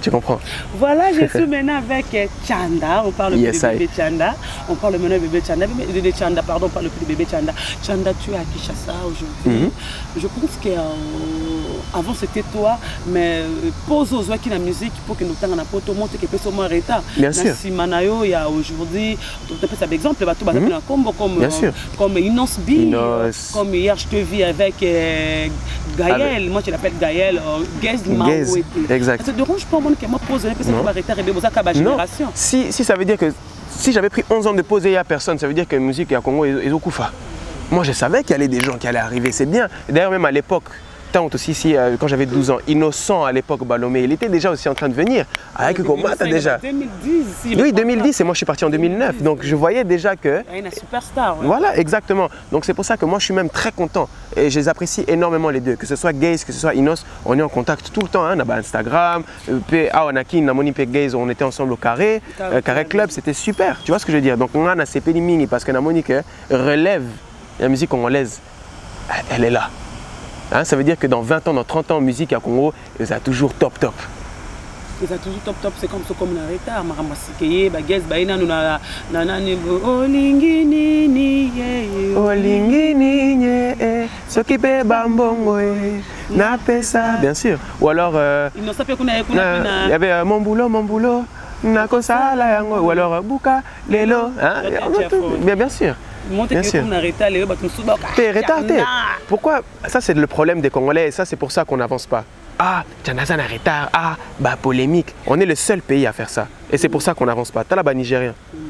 Tu comprends? Voilà, je suis maintenant avec Chanda. On parle Yes, plus de bébé Chanda. On parle maintenant de bébé Chanda. Bébé Chanda, pardon, on parle plus de bébé Chanda. Chanda, tu es à Kinshasa aujourd'hui. Mm-hmm. Je pense qu'avant euh, c'était toi, mais pose aux oies qui la musique pour que nous t'en a pas tout le monde qui peut se moins retard. Bien sûr. Simanayo, il y a aujourd'hui, tu peux ça exemple, tu vas mm-hmm. combo comme Bien sûr. Comme Inos B, Inos. comme hier je te vis avec euh, Gaël. Avec... Moi je l'appelle Gaël. Gaze Exact. Ça te dérange pas moi que moi pose un peu cette retard et génération. Si si ça veut dire que si j'avais pris onze ans de poser, il n'y a personne, ça veut dire que la musique à Congo est au Koufa. Moi je savais qu'il y avait des gens qui allaient arriver, c'est bien. D'ailleurs même à l'époque, aussi ici, quand j'avais douze ans, Innocent à l'époque, Balomé, il était déjà aussi en train de venir. Avec Komata déjà. deux mille dix. Si oui, deux mille dix et moi je suis parti en deux mille neuf. Donc je voyais déjà que... Il y a une superstar. Ouais. Voilà, exactement. Donc c'est pour ça que moi je suis même très content. Et je les apprécie énormément les deux. Que ce soit Gaze, que ce soit Inos, on est en contact tout le temps. Hein. On a Instagram, Awanaki, Namoni P Gaze, on était ensemble au Carré. Euh, Carré Club, c'était super. Tu vois ce que je veux dire? Donc on a ces pélimini parce que Namoni relève la musique congolaise. Elle est là. Hein, ça veut dire que dans vingt ans, dans trente ans en musique à Congo, ils sont toujours top top. Ils sont toujours top top, c'est comme ça comme un retard. Maramasike, Bagues, Baina, nous na nanani Olingini ni ye. Olingini ni s'occuper bambongo na pesa. Bien sûr. Ou alors euh, il ne savait qu'on avait qu'on a il y avait euh, mon boulot, mon boulot. Na kosala yango ou alors buka lelo. Hein? Bien bien sûr. Bien sûr. T'es retardé. Pourquoi? Ça c'est le problème des Congolais et ça c'est pour ça qu'on n'avance pas. Ah, Tchanazan a retard. Ah, bah polémique. On est le seul pays à faire ça. Et c'est pour ça qu'on n'avance pas. T'as là-bas Nigérien.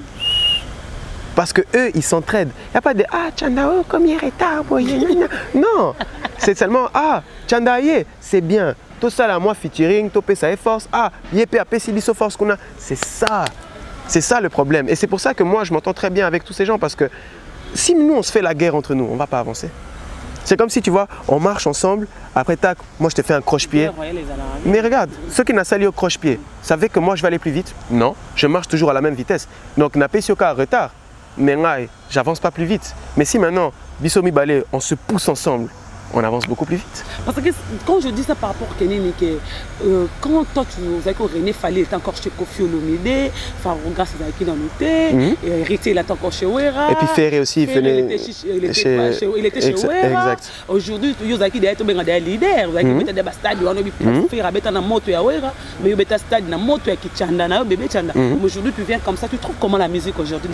Parce que eux ils s'entraident. Il n'y a pas de ah Tchandao comme il est retard. Non. C'est seulement ah Tchandaye, c'est bien. Tout ça là, moi featuring, topé ça est force. Ah, yépé a pessibiso force qu'on a. C'est ça. C'est ça le problème. Et c'est pour ça que moi je m'entends très bien avec tous ces gens parce que si nous on se fait la guerre entre nous, on ne va pas avancer. C'est comme si tu vois, on marche ensemble, après tac, moi je te fais un croche-pied. Mais regarde, ceux qui n'ont sali au croche-pied, savaient que moi je vais aller plus vite? Non, je marche toujours à la même vitesse. Donc n'a pas si au cas retard, mais j'avance pas plus vite. Mais si maintenant, Bissomi Balé, on se pousse ensemble, on avance beaucoup plus vite. Parce que quand je dis ça par rapport à Kenini, que euh, quand toi tu vous avez René Fallé était encore chez Kofi Olomide, Farouga c'est qui dans l'hôtel, Héritier il était encore chez Wera. Et puis Ferré aussi, Ferré, il, était chez, il, était chez, chez, il était chez Wera. Aujourd'hui, tu as des leaders, vous avez des stades, on a pu faire avec un moto à Wera, mais il y a un stade, une moto à Kichanda, bébé Chanda. Aujourd'hui, tu viens comme ça, tu trouves comment la musique aujourd'hui?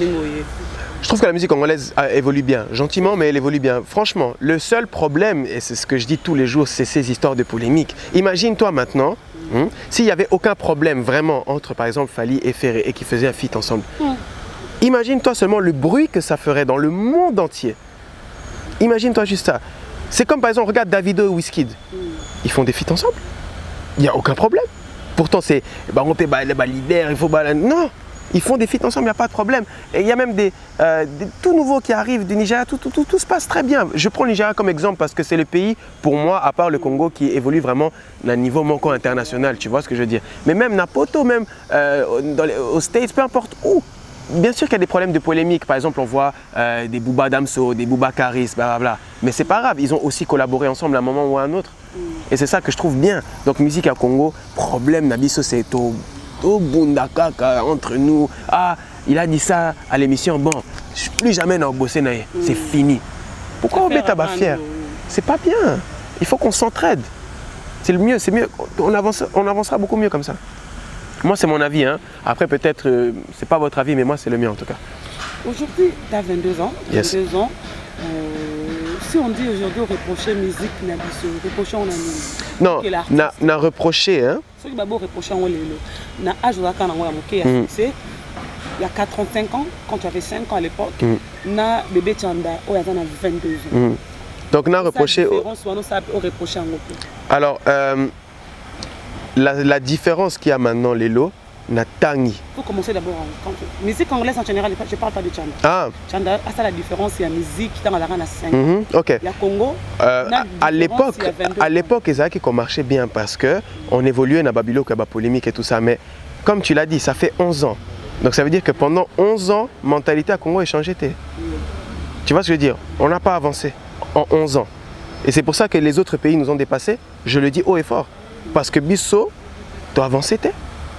Je trouve que la musique congolaise évolue bien, gentiment, mais elle évolue bien. Franchement, le seul problème, et c'est ce que je dis tous les jours, c'est ces histoires de polémique. Imagine-toi maintenant, hein, s'il n'y avait aucun problème vraiment entre, par exemple, Fally et Ferré et qu'ils faisaient un feat ensemble. Mm. Imagine-toi seulement le bruit que ça ferait dans le monde entier. Imagine-toi juste ça. C'est comme, par exemple, regarde Davido et Wizkid. Mm. Ils font des feats ensemble. Il n'y a aucun problème. Pourtant, c'est, bah, on peut, bah, bah, leader, il faut, bah, non. Ils font des feats ensemble, il n'y a pas de problème. Et il y a même des, euh, des tout nouveaux qui arrivent du Nigeria, tout, tout, tout, tout se passe très bien. Je prends le Nigeria comme exemple parce que c'est le pays, pour moi, à part le Congo, qui évolue vraiment à un niveau manquant international, tu vois ce que je veux dire. Mais même Napoto, même euh, dans les, aux States, peu importe où. Bien sûr qu'il y a des problèmes de polémique. Par exemple, on voit euh, des Bouba Damso, des Bouba Karis, blablabla. Mais c'est pas grave, ils ont aussi collaboré ensemble à un moment ou à un autre. Et c'est ça que je trouve bien. Donc, musique à Congo, problème, Nabiso, c'est tout. Au Bundakaka entre nous, ah, il a dit ça à l'émission, bon, plus jamais n'a bossé, c'est fini. Pourquoi on met tabac fier? C'est pas bien. Il faut qu'on s'entraide. C'est le mieux, c'est mieux. On, avance, on avancera beaucoup mieux comme ça. Moi, c'est mon avis. Hein. Après, peut-être, euh, c'est pas votre avis, mais moi, c'est le mien en tout cas. Aujourd'hui, tu as vingt-deux ans. Yes. vingt-deux ans. Euh, si on dit aujourd'hui reprocher musique, reprocher on a mis. Non, n'a, n'a reproché, hein. Ce qui m'a reproché on l'a na âge là quand on a moqué il y a quarante-cinq ans, quand tu avais cinq ans à l'époque, mm. na bébé Chanda, oh, il y a vingt-deux ans. Mm. Donc, on a reproché. Alors, euh, la, la différence qu'il y a maintenant, les lots, n'a tangi. Il faut commencer d'abord. La musique anglaise en général, je ne parle pas de Chanda. Ah. Chanda, ça la différence, il y a la musique qui est dans la cinq. Mm -hmm. Ok. Il y a Congo. Euh, à l'époque, à l'époque, ils avaient qui marchait bien parce que on évoluait dans Babylone, il y a polémique et tout ça. Mais comme tu l'as dit, ça fait onze ans. Donc ça veut dire que pendant onze ans, la mentalité à Congo a changé. Mm. Tu vois ce que je veux dire? On n'a pas avancé en onze ans. Et c'est pour ça que les autres pays nous ont dépassés. Je le dis haut et fort. Parce que Bisso doit avancer.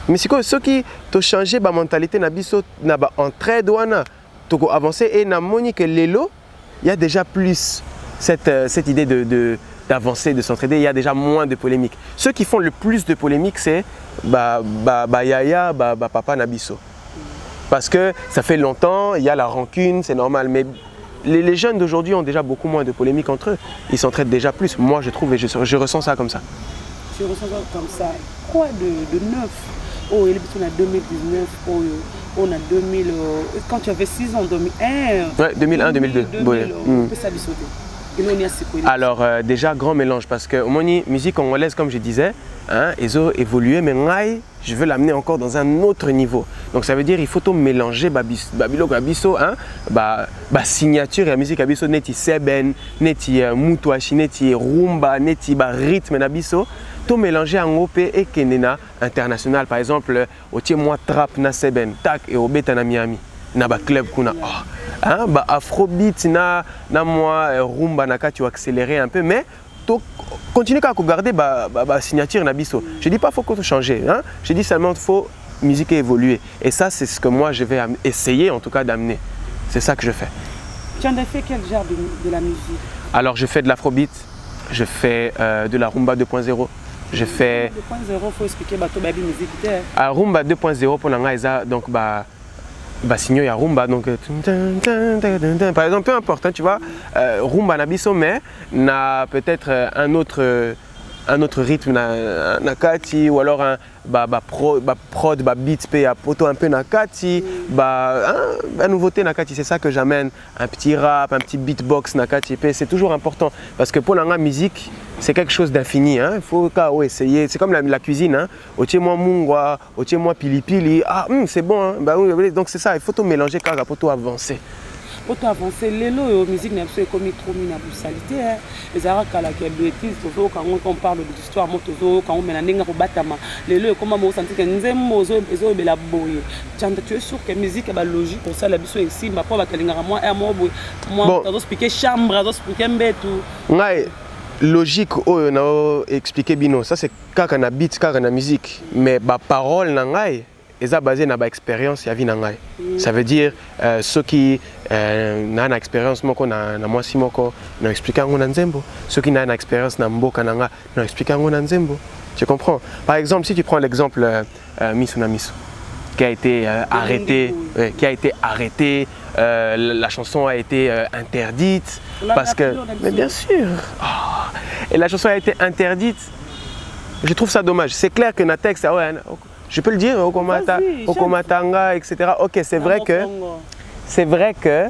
Mais c'est quoi, ceux qui ont changé la mentalité, en trade, ont avancé et ont que l'élo, il y a déjà plus cette, cette idée de, de, d'avancer, de s'entraider, il y a déjà moins de polémiques. Ceux qui font le plus de polémiques, c'est bah, bah, bah, Yaya, bah, bah, Papa Nabiso. Parce que ça fait longtemps, il y a la rancune, c'est normal. Mais les, les jeunes d'aujourd'hui ont déjà beaucoup moins de polémiques entre eux. Ils s'entraident déjà plus. Moi, je trouve et je, je ressens ça comme ça. Je ressens ça comme ça. Quoi de, de neuf? Oh, il est en deux mille dix-neuf, oh, on a deux mille, euh, quand tu avais six ans, deux mille un. Ouais, deux mille un, deux mille deux. deux mille, deux mille, mm. Alors, euh, déjà, grand mélange parce que, au moni, musique congolaise, comme je disais, hein, ils ont évolué, mais ngai, je veux l'amener encore dans un autre niveau. Donc, ça veut dire qu'il faut tout mélanger Babilo Gabiso, hein, bah, bah, signature et la musique Gabiso, neti seben, neti mutwashi, neti rumba, neti bah, rythme Nabiso. Tout mélanger en O P et Kenena international. Par exemple, au tiers moi trap na seben, tac et au beta na Miami, na ba club kuna. Oh. Hein, bah afrobeat na na moi rumba na ka tu accélérer un peu, mais tu continues à regarder ba ba, ba signature na biso. Je dis pas faut que tout changer, hein. Je dis seulement faut musique évoluer. Et ça c'est ce que moi je vais essayer en tout cas d'amener. C'est ça que je fais. Tu en as fait quel genre de, de la musique? Alors je fais de l'afrobeat, je fais euh, de la rumba deux point zéro. Je fais. deux point zéro, il faut expliquer bah, la musique. À rumba deux point zéro pour l'angaïsa, donc bah, bah signaux il y a rumba donc. Par exemple, peu importe, hein, tu vois, euh, rumba nabiso mais n'a peut-être un autre un autre rythme na nakati ou alors un bah bah pro bah prod bah beat p à poto un peu nakati bah un, un nouveauté nakati, c'est ça que j'amène, un petit rap, un petit beatbox nakati p, c'est toujours important parce que pour la musique c'est quelque chose d'infini, hein. Il faut oh, essayer, c'est comme la, la cuisine, hein. Otier moi mungwa, otier moi pili pili, ah hum, c'est bon, hein. Bah oui, donc c'est ça, il faut tout mélanger car pour tout avancer. Pour tout avancer, les lots de musique n'est pas comme trop mis dans la salité. Les arabes qui ont des bêtises, quand on parle de l'histoire, quand on met la ligne au bâtiment, les lots comment on sentit que nous aimons aux autres, les autres la boye. Tu es sûr que la musique est logique pour ça, la biso ici, ma pauvre Kalinga, moi, moi, moi, je expliquer chambre, je expliquer mbétou. Logique, oh, on a expliqué bino, ça c'est quand on a beat, quand on a musique, mais la parole nangai est basée sur l'expérience ya vie nangai. Ça veut dire euh, ceux qui euh, n'ont une expérience moko na na mwasi moko na expliquer ngo nzembo, ceux qui n'ont une expérience na mboka nanga na expliquer ngo nzembo. Tu comprends? Par exemple, si tu prends l'exemple euh, Miso na Miso qui a été euh, arrêté, euh, qui a été arrêté, euh, la chanson a été euh, interdite parce que, mais bien sûr, oh, et la chanson a été interdite. Je trouve ça dommage. C'est clair que dans le texte, ouais, je peux le dire, Okomatanga, et cetera. Ok, c'est vrai que, c'est vrai que,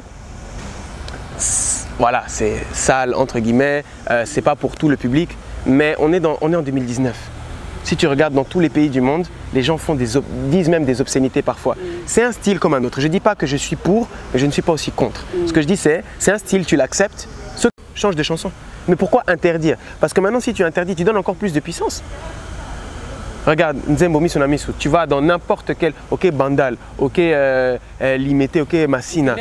voilà, c'est sale entre guillemets, euh, c'est pas pour tout le public, mais on est dans, on est en deux mille dix-neuf. Si tu regardes dans tous les pays du monde, les gens font des disent même des obscénités parfois. Mm. C'est un style comme un autre. Je ne dis pas que je suis pour, mais je ne suis pas aussi contre. Mm. Ce que je dis, c'est c'est un style, tu l'acceptes, ceux qui changent de chanson. Mais pourquoi interdire? Parce que maintenant, si tu interdis, tu donnes encore plus de puissance. Regarde, Nzembo Miso na Miso, tu vas dans n'importe quel, ok Bandal, ok euh, euh, Limité, ok Massina.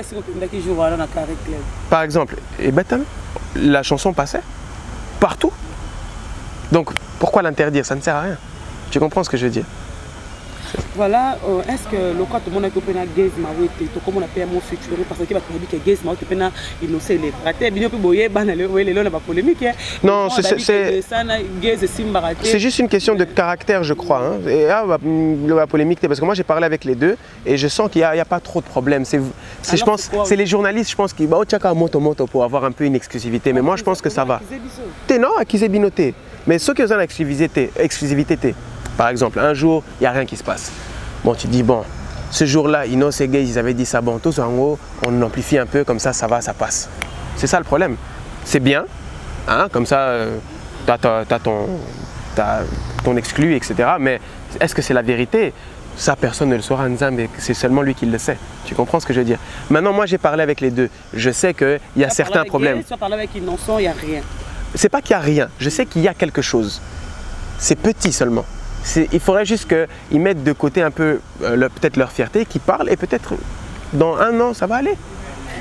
Par exemple, et ben, la chanson passait partout. Donc, pourquoi l'interdire? Ça ne sert à rien. Tu comprends ce que je veux dire? Voilà, euh, est-ce que le cas tout le monde a été gaze maouté, tout comme on appelle mon futur, parce que tu dit que gaze maouté pena innocent les ratés, bien que boyer banal, ouais les lois n'a pas polémique. Non, c'est c'est juste une question de caractère, je crois. Hein. Et ah, la polémique, parce que moi j'ai parlé avec les deux et je sens qu'il n'y a, a pas trop de problèmes. C'est, je pense, c'est les journalistes, je pense qui bah tchaka moto moto pour avoir un peu une exclusivité. Mais moi je pense que ça va. T'es non, accusé binoté. Mais ceux qui ont l'exclusivité, exclusivité, par exemple, un jour, il n'y a rien qui se passe. Bon, tu dis, bon, ce jour-là, Inos et Gay, ils avaient dit ça, bon, tous en haut, on amplifie un peu, comme ça, ça va, ça passe. C'est ça le problème. C'est bien, hein, comme ça, euh, tu as, as ton, ton exclu, et cetera. Mais est-ce que c'est la vérité? Ça, personne ne le saura, mais c'est seulement lui qui le sait. Tu comprends ce que je veux dire? Maintenant, moi, j'ai parlé avec les deux. Je sais qu'il y a certains problèmes. Tu as parlé avec Innocent, il n'y a rien. C'est pas qu'il n'y a rien, je sais qu'il y a quelque chose. C'est petit seulement. Il faudrait juste qu'ils mettent de côté un peu euh, le, peut-être leur fierté, qu'ils parlent et peut-être dans un an ça va aller.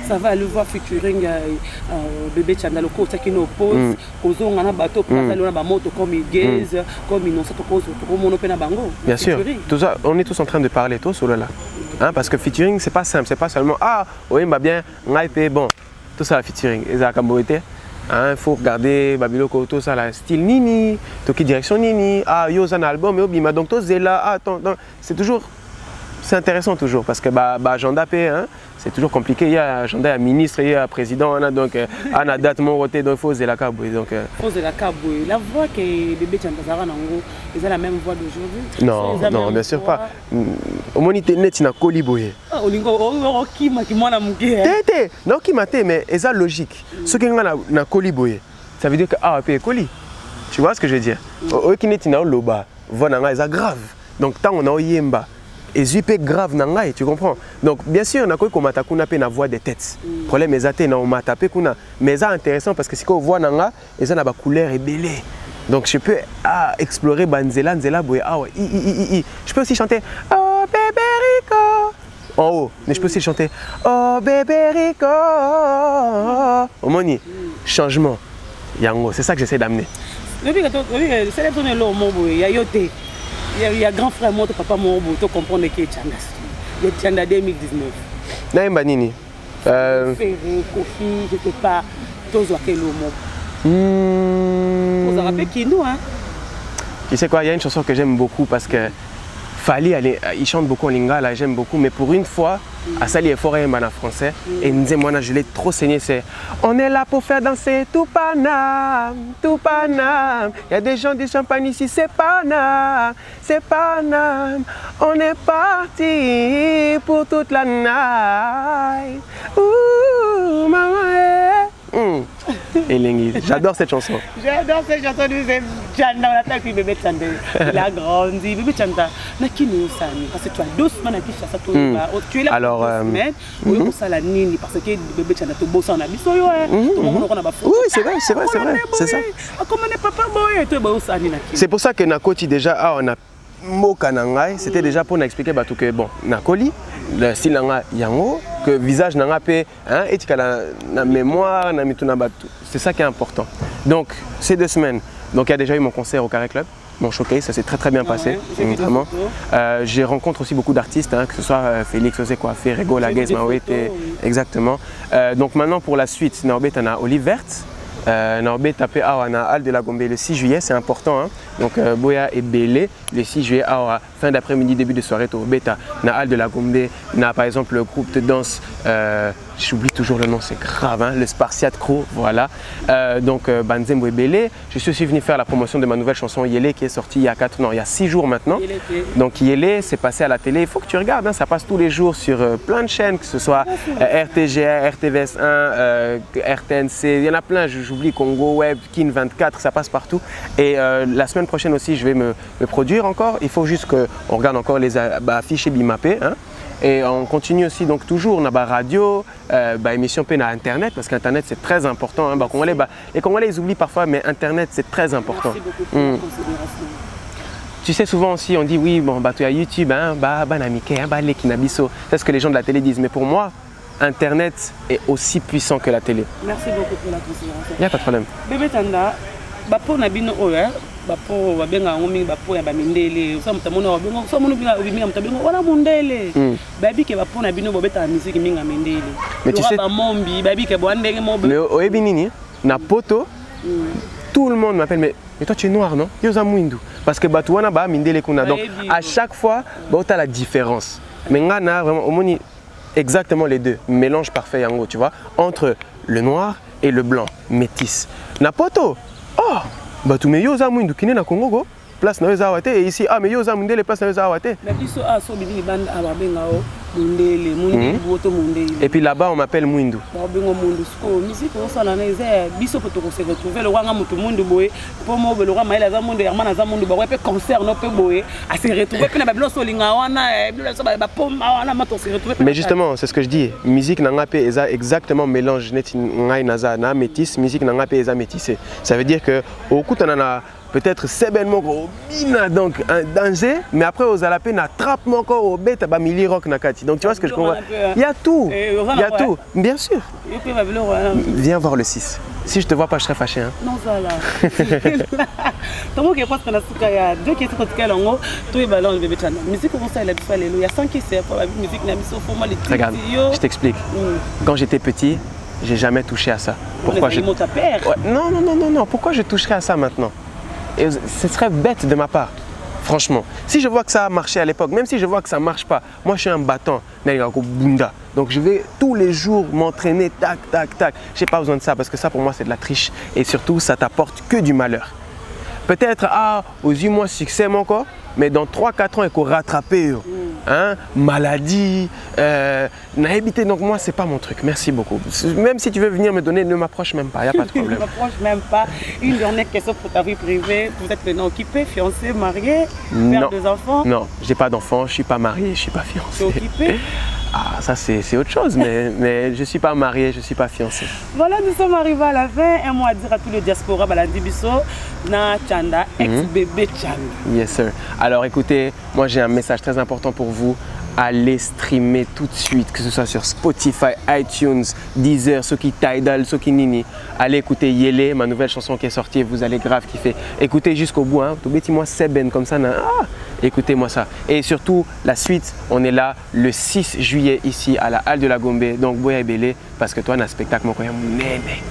ça va aller voir featuring bébé Tchanda loko qui nous pose cause on a bateau pour aller dans moto comme Gaze comme Innocent cause pour mon open bango. Bien sûr. Tout ça, on est tous en train de parler tous sur là. Hein, parce que featuring c'est pas simple, c'est pas seulement ah oui bah bien ngai bon tout ça featuring et ça camboité. Il faut regarder Babiloko, tout ça, la style Nini, tout qui direction Nini, ah, yo, un album, yo, bima, donc tout c'est là, ah, attends, c'est toujours, c'est intéressant toujours, parce que bah, bah, agenda P, hein, c'est toujours compliqué, il y a agenda, il y a ministre, il y a président, donc, à la date, mon côté, donc il faut la cabouille, donc. Il faut la cabouille, la voix que bébé Tchantazara Nango, ils ont la même voix d'aujourd'hui. Non, non, bien sûr pas. Au moins, il y a un coliboye. Ah, au lingo, au kima qui m'a namouké. Tété, non, qui m'a té, mais c'est logique. Ce qui est un coliboye, ça veut dire que ah, paye coli. Tu vois ce que je veux dire? Au qui n'est pas loba, voix nanga, c'est grave. Donc, tant on a yemba. Et zupe grave nangai, tu comprends? Donc bien sûr, on a quoi comme atakuna pe na voix des têtes. Le problème est que on m'a tapé kuna, mais c'est intéressant parce que si on voit nanga, et ça n'a pas couleur et belé. Donc je peux ah, explorer banzela nzela boy ah ouais, i, i, i, i. Je peux aussi chanter oh bébé Rico en haut, mais je peux aussi chanter oh bébé Rico. Au moni, changement. Yango, c'est ça que j'essaie d'amener. Depuis que tu c'est le ton mo boy, ya yoté. Il y a grand frère moi, papa moi, tu comprends que c'est Tchanda. Il y a Tchanda deux mille dix-neuf. Naïmba Nini. Euh... Ferré, Kofi, je ne sais pas. Tous les mots. Vous vous rappelez qui nous, hein? Tu sais quoi, il y a une chanson que j'aime beaucoup parce que Fali, il chante beaucoup en lingala, j'aime beaucoup, mais pour une fois, à Sali et Forêt en français, et il me disait, moi, je l'ai trop saigné, c'est on est là pour faire danser tout Paname, tout Paname. Il y a des gens du champagne ici, c'est Paname, c'est Paname. On est parti pour toute la night. Ouh, maman, Mmh. J'adore cette chanson. J'adore cette chanson de Tchanda. On appelle puis bébé Tchanda. Il a grandi. Bébé Tchanda. Parce que tu as doucement qui chasse tout. Tu es là alors, pour deux semaines. Oui, on la nini parce que bébé Tchanda te bosse en habit. Oui, c'est vrai, c'est vrai, c'est vrai. C'est ça. C'est pour ça que Nakoti déjà, ah, on a Moka Nangai, c'était déjà pour nous expliquer que bon, Nakoli, le style Nanga Yango, que visage Nanga pe, hein, et que la mémoire, c'est ça qui est important. Donc, ces deux semaines, donc il y a déjà eu mon concert au Carré Club, mon showcase, ça s'est très très bien passé, ah ouais, vraiment. Euh, j'ai rencontré aussi beaucoup d'artistes, hein, que ce soit euh, Félix Osé Coiffé, Rego Laguez, Maoué, exactement. Euh, donc maintenant pour la suite, Norbert, on a Olive Verte. Euh, Norbert tapé à la Halle de la Gombe le six juillet, c'est important. Hein? Donc euh, Boya et Belé, le six juillet à fin d'après-midi, début de soirée, au Beta, na Halle de la Gombe, na par exemple le groupe de danse, euh, j'oublie toujours le nom, c'est grave, hein? Le Spartiate Crew, voilà. Euh, donc euh, Banzembo et Belé, je suis aussi venu faire la promotion de ma nouvelle chanson Yélé qui est sortie il y a quatre, non, il y a six jours maintenant. Donc Yélé, c'est passé à la télé, il faut que tu regardes, hein? Ça passe tous les jours sur euh, plein de chaînes, que ce soit euh, R T G R, R T V S un, euh, R T N C, il y en a plein. Je, J'oublie Congo Web, Kin vingt-quatre, ça passe partout. Et euh, la semaine prochaine aussi, je vais me, me produire encore. Il faut juste qu'on regarde encore les bah, affiches et Bimapé. Hein. Et on continue aussi, donc toujours, on a la radio, euh, bah, émission P na Internet, parce qu'Internet c'est très important. Hein. Bah, Congolais, bah, les Congolais ils oublient parfois, mais Internet c'est très important. Merci beaucoup pour mmh. la considération. Tu sais, souvent aussi on dit oui, bon, bah, tu as YouTube, hein, bah, bah, namike, hein, bah, les kinabiso. C'est ce que les gens de la télé disent. Mais pour moi, Internet est aussi puissant que la télé. Merci beaucoup pour la considération. Il n'y a pas de problème. Bébé Tchanda, bapo nabino oya, bapo wabenga ngomi bapo ya bamindele, so mutamono wabenga, so mono binga binga mutabenga wala mundele. Babi ke bapo nabino bobeta musique minga mindele. Mais tu sais ba mombi, babi ke boandenge mo. Mais oyebi nini na poto, tout le monde m'appelle mais mais toi tu es noir non? Yoza mwindu. Parce que batuana ba mindele kuna. Donc à chaque fois, bah tu as la différence. Mais ngana vraiment au moni exactement les deux, mélange parfait yango, tu vois, entre le noir et le blanc, métis. Napoto, oh, bah tu me yoza mwindu kine na Congo go, place na yoza wate et ici ah mais yoza mundele place na yoza wate. Mais biso a so bini bande ababenga o mundele, mundele boto mundele. Et puis là-bas on m'appelle mwindu. Ba bengo mundu sko, musique on sala na eza biso poto ko se retrouver le rwanga mutu mundu boye, po mo be le rwanga maila za mundu hermana za mundu ba wepe concert no pe boye, a se retrouver pe na ba bloso linga wana, bloso ba pom wana mato se retrouver. Mais justement, c'est ce que je dis, musique nanga pe eza exactement mélange net ngai naza na métis, musique nanga pe eza métissé. Ça veut dire que au coup on a peut-être seben moko bina donc un danger, mais après aux alapé na trappe moko au bête ba mili rock nakati. Donc tu vois ce que je comprends. Il y a tout. Il y a tout. Bien sûr. Viens voir le six. Si je te vois pas, je serais fâché. Hein. Non, ça là. Comment que parce qu'on a il y a deux questions quand tu es longo, tout est ballon le bébé Chanda. Musique comment ça il a fait les il y a cinq qui c'est pour la musique na miso format les trucs. Regarde, je t'explique. Mm. Quand j'étais petit, j'ai jamais touché à ça. Pourquoi je ta père. Ouais, non non non non non, pourquoi je toucherais à ça maintenant? Et ce serait bête de ma part. Franchement, si je vois que ça a marché à l'époque, même si je vois que ça ne marche pas, moi je suis un battant, donc je vais tous les jours m'entraîner, tac, tac, tac. Je n'ai pas besoin de ça parce que ça pour moi c'est de la triche et surtout ça t'apporte que du malheur. Peut-être ah, aux yeux moi succès mon corps, mais dans trois quatre ans il faut rattraper. Hein, maladie, euh, naïveté, donc moi c'est pas mon truc, merci beaucoup. Même si tu veux venir me donner, ne m'approche même pas, il n'y a pas de problème. Ne m'approche même pas. Une dernière question pour ta vie privée, vous êtes maintenant occupé, fiancé, marié, père des enfants? Non, j'ai pas d'enfants, je suis pas marié, je suis pas fiancé. Tu es occupé? Ah, ça c'est autre chose, mais, mais je ne suis pas marié, je ne suis pas fiancé. Voilà, nous sommes arrivés à la fin. Un mot à dire à tous les diasporas, Balandi Bisso, na Chanda, ex-bébé Chanda. Yes, sir. Alors écoutez, moi j'ai un message très important pour vous. Allez streamer tout de suite, que ce soit sur Spotify, iTunes, Deezer, Soki Tidal, Soki Nini. Allez écouter Yele, ma nouvelle chanson qui est sortie, vous allez grave kiffer. Écoutez jusqu'au bout, hein. Moi Seben comme ça, ah, écoutez-moi ça. Et surtout, la suite, on est là le six juillet ici à la Halle de la Gombe. Donc, Boya Belé, parce que toi, on a un spectacle, mon coin, néné.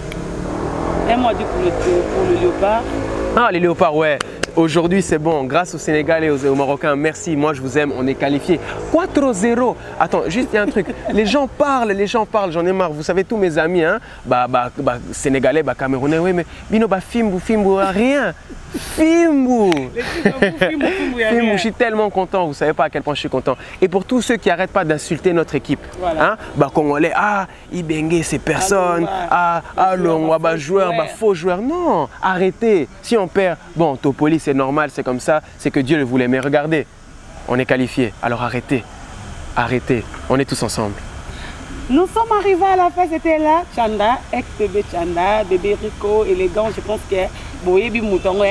Et moi, du coup, pour le léopard. Ah, les léopards, ouais. Aujourd'hui, c'est bon. Grâce aux Sénégalais et aux, aux Marocains, merci. Moi, je vous aime. On est qualifiés. quatre zéro. Attends, juste, il y a un truc. Les gens parlent, les gens parlent. J'en ai marre. Vous savez, tous mes amis, hein, bah, bah, bah, Sénégalais, bah, Camerounais, oui, mais Bino, bah, Fimbu, Fimbu, rien. Fimbu. Fimbu, je suis tellement content. Vous savez pas à quel point je suis content. Et pour tous ceux qui n'arrêtent pas d'insulter notre équipe, voilà. Hein, bah, Congolais, ah, Ibengue, c'est personne. Ah, ah, le bah, joueur, bah, faux joueur. Non, arrêtez. Si on perd, bon, Topoli, c'est normal, c'est comme ça, c'est que Dieu le voulait. Mais regardez, on est qualifié. Alors arrêtez, arrêtez, on est tous ensemble. Nous sommes arrivés à la fin, c'était là, Chanda, ex-bébé Chanda, bébé Rico, élégant, je pense que Boye Bimouton,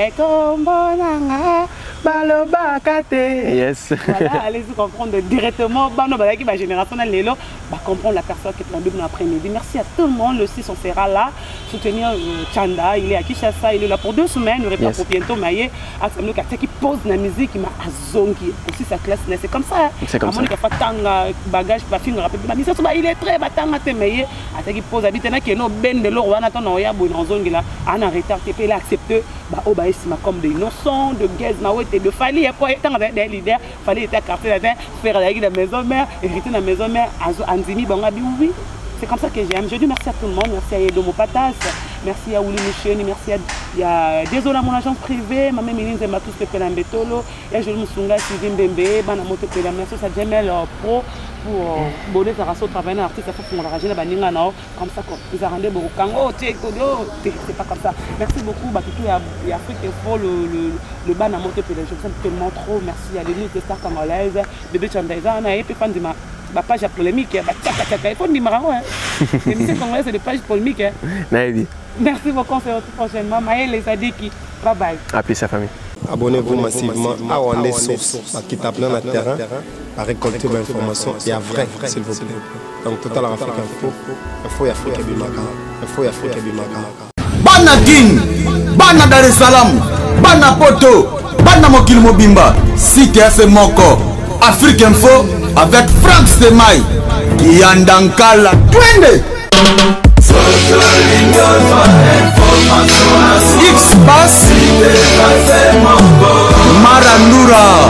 yes. Voilà, allez-y comprendre directement. Bah, non, bah, la génération de bah, comprendre la personne qui est tombée dans l'après-midi. Merci à tout le monde. Le six, on sera là. Soutenir euh, Chanda. Il est à Kinshasa. Il est là pour deux semaines. Il répond pour bientôt. Maïe. Axel quartier qui pose la musique. Il m'a azongi. Aussi sa classe. C'est comme ça. C'est comme ça. Bagage, il est très battant. Il qui pose habiter qui est no ben de l'eau. On attend on ya bon zone là. En retard. Tu peux l'accepter. Bah, oh bah, c'est comme des innocents, de gaz, de Fali. Après, tant avec des leaders, fallait être carté là, faire la maison mère, hériter la maison mère, Anzini, Bangabi, oui. C'est comme ça que j'aime. Je dis merci à tout le monde, merci à Edomo Patas, merci à Ouli Michel, merci à désolé à mon agence privée, ma mère Méline Zematus Pepelambetolo, et je me suis dit Sylvie Mbembe, Banamoto Pelam, merci à Jamel Pro pour Bodé Sarasso travailler un artiste pour la raginer Baninga Nao, comme ça, ils ont rendu beaucoup Kango, c'est pas comme ça. Merci beaucoup, Batutu et Afrique Info, le Banamoto Pelam, je vous aime tellement trop, merci à l'Union des Stars Congolaises, Bébé Chandaïza, et puis fan de ma. Ma page polémique, il faut dire marrant. L'émission congolaise, c'est des pages polémiques. Merci beaucoup, on se retrouve prochainement. Maël et Sadiki, bye bye. À plus, sa famille. Abonnez-vous massivement à Wandé Source, qui tape plein de terrain, à récolter de l'information et à vrai, s'il vous plaît. Donc, Total Afrique Info, il faut y Afrique et Bimaka. Il faut y Afrique et Bimaka. Bana King, Bana Dar es Salaam, Bana Poto, Bana Mokil Mobimba, C T F Moko, Afrique Info. Avec Franck Stemai qui en Dankala Twende X-Bass Marandura